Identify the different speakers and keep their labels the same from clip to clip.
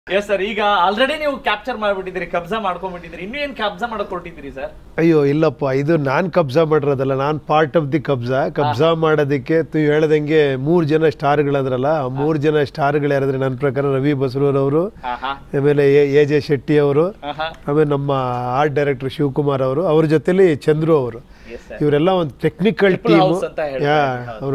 Speaker 1: S sir, ಈಗ already ನೀವು capture ಮಾಡ್ಬಿಟ್ಟಿದ್ರಿ, ಕಬ್ಜಾ ಮಾಡ್ಕೊಂಡ್ಬಿಟ್ಟಿದ್ರಿ, ಇನ್ನೂ ಏನು ಕಬ್ಜಾ ಮಾಡಕ್ ಹೊರಟಿದ್ರಿ ಸರ್?
Speaker 2: ಅಯ್ಯೋ ಇಲ್ಲಪ್ಪ, ಇದು ನಾನು ಕಬ್ಜಾ ಮಾಡಿರೋದಲ್ಲ, ನಾನು ಪಾರ್ಟ್ ಆಫ್ ದಿ ಕಬ್ಜಾ ಮಾಡೋದಕ್ಕೆ ನೀವು ಹೇಳ್ದಂಗೆ 3 ಜನ ಸ್ಟಾರ್ಗಳಂದ್ರಲ್ಲ, ಆ 3 ಜನ ಸ್ಟಾರ್ಗಳು ಯಾರಾದ್ರೆ ನನ್ನ ಪ್ರಕಾರ ರವಿ ಬಸರೂರವರು, ಆಮೇಲೆ ಎ.ಜೆ. ಶೆಟ್ಟಿ ಅವರು, ಆಮೇಲೆ ನಮ್ಮ ಆರ್ಟ್ ಡೈರೆಕ್ಟರ್ ಶಿವಕುಮಾರ್ ಅವರು, ಅವ್ರ ಜೊತೆಲಿ ಚಂದ್ರು ಅವರು, ಇವರೆಲ್ಲ ಒಂದು ಟೆಕ್ನಿಕಲ್ ಟೀಮು. ಅವರು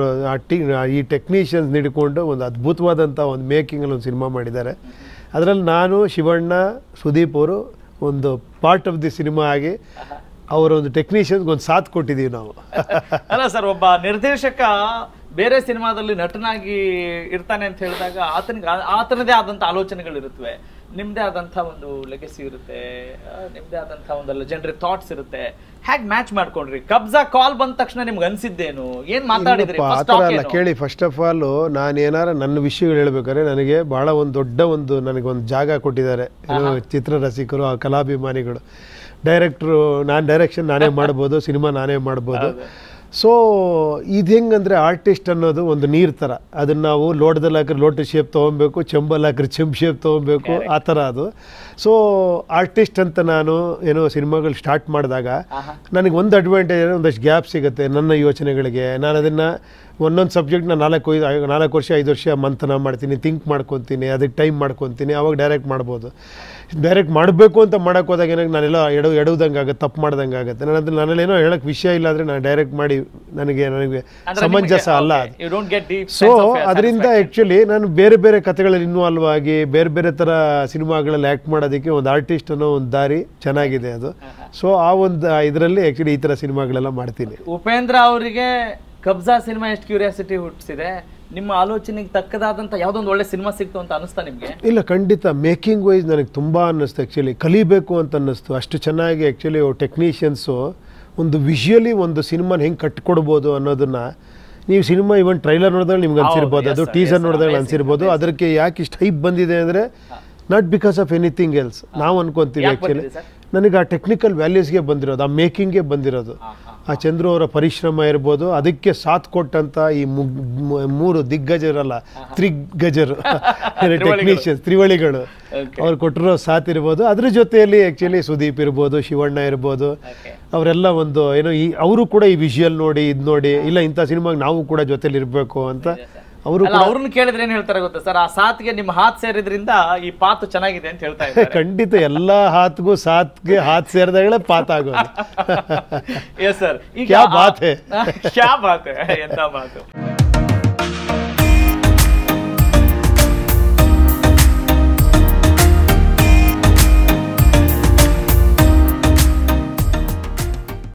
Speaker 2: ಈ ಟೆಕ್ನಿಷಿಯನ್ಸ್ ಹಿಡ್ಕೊಂಡು ಒಂದು ಅದ್ಭುತವಾದಂಥ ಒಂದು ಮೇಕಿಂಗಲ್ಲಿ ಒಂದು ಸಿನಿಮಾ ಮಾಡಿದ್ದಾರೆ. ಅದರಲ್ಲಿ ನಾನು, ಶಿವಣ್ಣ, ಸುದೀಪ್ ಅವರು ಒಂದು ಪಾರ್ಟ್ ಆಫ್ ದಿ ಸಿನಿಮಾ ಆಗಿ ಅವರ ಒಂದು ಟೆಕ್ನಿಷಿಯನ್ಸ್ಗೆ ಒಂದು ಸಾಥ್ ಕೊಟ್ಟಿದ್ದೀವಿ ನಾವು.
Speaker 1: ಅಲ್ಲ ಸರ್, ಒಬ್ಬ ನಿರ್ದೇಶಕ ಬೇರೆ ಸಿನಿಮಾದಲ್ಲಿ ನಟನಾಗಿ ಇರ್ತಾನೆ ಅಂತ ಹೇಳಿದಾಗ ಆತನದೇ ಆದಂಥ ಆಲೋಚನೆಗಳಿರುತ್ತವೆ, ನಿಮ್ಮದೇ ಆದಂಥ ಒಂದು ಲೆಗಸಿ ಇರುತ್ತೆ, ನಿಮ್ಮದೇ ಆದಂಥ ಒಂದು ಲೆಜೆಂಡರಿ ಥಾಟ್ಸ್ ಇರುತ್ತೆ. ಹೇಗೆ ಮ್ಯಾಚ್ ಮಾಡ್ಕೊಂಡ್ರಿ? ಕಬ್ಜಾ ಕಾಲ್ ಬಂದ ತಕ್ಷಣ ನಿಮ್ಗೆ ಅನ್ಸಿದ್ದೇನು? ಏನು ಮಾತಾಡಿದ್ರಿ?
Speaker 2: ಆ ಥರ ಅಲ್ಲ ಕೇಳಿ. ಫಸ್ಟ್ ಆಫ್ ಆಲ್ ನಾನು ಏನಾರ ನನ್ನ ವಿಷಯಗಳು ಹೇಳ್ಬೇಕಾದ್ರೆ ನನಗೆ ಭಾಳ ಒಂದು ದೊಡ್ಡ ಒಂದು ನನಗೊಂದು ಜಾಗ ಕೊಟ್ಟಿದ್ದಾರೆ ಚಿತ್ರರಸಿಕರು, ಆ ಕಲಾಭಿಮಾನಿಗಳು. ಡೈರೆಕ್ಟ್ರು ನಾನು ಡೈರೆಕ್ಷನ್ ನಾನೇ ಮಾಡ್ಬೋದು, ಸಿನಿಮಾ ನಾನೇ ಮಾಡ್ಬೋದು. ಸೊ ಇದು ಹೆಂಗಂದರೆ ಆರ್ಟಿಸ್ಟ್ ಅನ್ನೋದು ಒಂದು ನೀರು ಥರ, ಅದನ್ನು ನಾವು ಲೋಟದಲ್ಲಿ ಹಾಕಿದ್ರೆ ಲೋಟ ಶೇಪ್ ತೊಗೊಬೇಕು, ಚೆಂಬಲ್ಲಿ ಹಾಕಿದ್ರೆ ಚೆಂಬು ಶೇಪ್ ತೊಗೊಬೇಕು, ಆ ಥರ ಅದು. ಸೊ ಆರ್ಟಿಸ್ಟ್ ಅಂತ ನಾನು ಏನೋ ಸಿನಿಮಾಗಳು ಸ್ಟಾರ್ಟ್ ಮಾಡಿದಾಗ ನನಗೆ ಒಂದು ಅಡ್ವಾಂಟೇಜ್ ಅಂದರೆ ಒಂದಷ್ಟು ಗ್ಯಾಪ್ ಸಿಗುತ್ತೆ ನನ್ನ ಯೋಚನೆಗಳಿಗೆ. ನಾನು ಅದನ್ನು ಒಂದೊಂದು ಸಬ್ಜೆಕ್ಟ್ನ 4 ವರ್ಷ 5 ವರ್ಷ ಮಂಥನ ಮಾಡ್ತೀನಿ, ಥಿಂಕ್ ಮಾಡ್ಕೊತೀನಿ, ಅದಕ್ಕೆ ಟೈಮ್ ಮಾಡ್ಕೊತೀನಿ, ಆವಾಗ ಡೈರೆಕ್ಟ್ ಮಾಡ್ಬೋದು. ಡೈರೆಕ್ಟ್ ಮಾಡಬೇಕು ಅಂತ ಮಾಡೋಕ್ಕೆ ಹೋದಾಗ ಏನಾಗ ನಾನೆಲ್ಲ ಎಡವುದಂಗೆ ಆಗುತ್ತೆ, ತಪ್ಪು ಮಾಡ್ದಂಗೆ ಆಗುತ್ತೆ. ನನ್ನೇನೋ ಹೇಳೋಕ್ಕೆ ವಿಷಯ ಇಲ್ಲ ಅಂದರೆ ನಾನು ಡೈರೆಕ್ಟ್ ಮಾಡಿ ನನಗೆ ಸಮಂಜಸ ಅಲ್ಲ ಅದು. ಸೊ ಅದರಿಂದ ಆ್ಯಕ್ಚುಲಿ ನಾನು ಬೇರೆ ಬೇರೆ ಕಥೆಗಳಲ್ಲಿ ಇನ್ವಾಲ್ವ್ ಆಗಿ ಬೇರೆ ಬೇರೆ ಥರ ಸಿನಿಮಾಗಳಲ್ಲಿ ಆ್ಯಕ್ಟ್ ಮಾಡೋದಕ್ಕೆ ಒಂದು ಆರ್ಟಿಸ್ಟ್ ಅನ್ನೋ ಒಂದು ದಾರಿ ಚೆನ್ನಾಗಿದೆ ಅದು. ಸೊ ಆ ಒಂದು ಇದರಲ್ಲಿ ಆ್ಯಕ್ಚುಲಿ ಈ ಥರ ಸಿನಿಮಾಗಳೆಲ್ಲ ಮಾಡ್ತೀನಿ.
Speaker 1: ಉಪೇಂದ್ರ ಅವರಿಗೆ ಕಬ್ಜಾ ಸಿನಿಮಾ ಎಷ್ಟು ಕ್ಯೂರಿಯಾಸಿಟಿ ಹುಟ್ಟಿಸಿದೆ, ನಿಮ್ಮ ಆಲೋಚನೆಗೆ ತಕ್ಕದಾದಂಥ ಯಾವುದೊಂದು ಒಳ್ಳೆ ಸಿನಿಮಾ ಸಿಕ್ತು ಅಂತ ಅನಿಸ್ತಾ ನಿಮಗೆ?
Speaker 2: ಇಲ್ಲ, ಖಂಡಿತ ಮೇಕಿಂಗ್ ವೈಸ್ ನನಗೆ ತುಂಬ ಅನ್ನಿಸ್ತು. ಆ್ಯಕ್ಚುಲಿ ಕಲಿಬೇಕು ಅಂತ ಅನ್ನಿಸ್ತು. ಅಷ್ಟು ಚೆನ್ನಾಗಿ ಆ್ಯಕ್ಚುಲಿ ಟೆಕ್ನಿಷಿಯನ್ಸು ಒಂದು ವಿಷುವಲಿ ಒಂದು ಸಿನಿಮಾನ ಹೆಂಗೆ ಕಟ್ಕೊಡ್ಬೋದು ಅನ್ನೋದನ್ನು ನೀವು ಸಿನಿಮಾ ಇವನ್ ಟ್ರೈಲರ್ ನೋಡಿದಾಗ ನಿಮ್ಗೆ ಅನ್ಸಿರ್ಬೋದು, ಅದು ಟೀಸರ್ ನೋಡಿದಾಗ ಅನ್ಸಿರ್ಬೋದು. ಅದಕ್ಕೆ ಯಾಕೆ ಇಷ್ಟು ಹೈಪ್ ಬಂದಿದೆ ಅಂದರೆ not because of anything else ನಾವು ಅನ್ಕೊತೀವಿ. ಆ್ಯಕ್ಚುಲಿ ನನಗೆ ಆ ಟೆಕ್ನಿಕಲ್ ವ್ಯಾಲ್ಯೂಸ್ಗೆ ಬಂದಿರೋದು, ಆ ಮೇಕಿಂಗ್ಗೆ ಬಂದಿರೋದು, ಆ ಚಂದ್ರು ಅವರ ಪರಿಶ್ರಮ ಇರ್ಬೋದು, ಅದಕ್ಕೆ ಸಾಥ್ ಕೊಟ್ಟಂಥ ಈ 3 ದಿಗ್ಗಜರಲ್ಲ, ತ್ರಿಗಜರು ಟೆಕ್ನಿಷಿಯನ್ಸ್, ತ್ರಿವಳಿಗಳು, ಅವ್ರು ಕೊಟ್ಟಿರೋ ಸಾಥ್ ಇರ್ಬೋದು. ಅದ್ರ ಜೊತೆಯಲ್ಲಿ ಆ್ಯಕ್ಚುಲಿ ಸುದೀಪ್ ಇರ್ಬೋದು, ಶಿವಣ್ಣ ಇರ್ಬೋದು, ಅವರೆಲ್ಲ ಒಂದು ಏನೋ ಅವರು ಕೂಡ ಈ ವಿಷುವಲ್ ನೋಡಿ ಇದು ನೋಡಿ ಇಲ್ಲ ಇಂಥ ಸಿನಿಮಾಗೆ ನಾವು ಕೂಡ ಜೊತೆಲಿ ಇರಬೇಕು ಅಂತ
Speaker 1: ಅವ್ರನ್ನ ಕೇಳಿದ್ರೆ ಏನ್ ಹೇಳ್ತಾರೆ ಗೊತ್ತಾ ಸರ್, ಆ ಸಾತ್ಗೆ ನಿಮ್ಮ ಹಾತ್ ಸೇರಿದ್ರಿಂದ ಈ ಪಾತ್ ಚೆನ್ನಾಗಿದೆ ಅಂತ ಹೇಳ್ತಾ ಇದ್ದಾರೆ.
Speaker 2: ಖಂಡಿತ ಎಲ್ಲಾ ಹಾತ್ಗೂ ಸಾತ್ಗೆ ಹಾತ್ ಸೇರಿದಾಗಲೇ ಪಾತ್ ಆಗೋದು.
Speaker 1: ಎಸ್ ಸರ್,
Speaker 2: ಕ್ಯಾ ಬಾತ್ ಹೈ,
Speaker 1: ಕ್ಯಾ ಬಾತ್ ಹೈ, ಎಂತ ಮಾತು.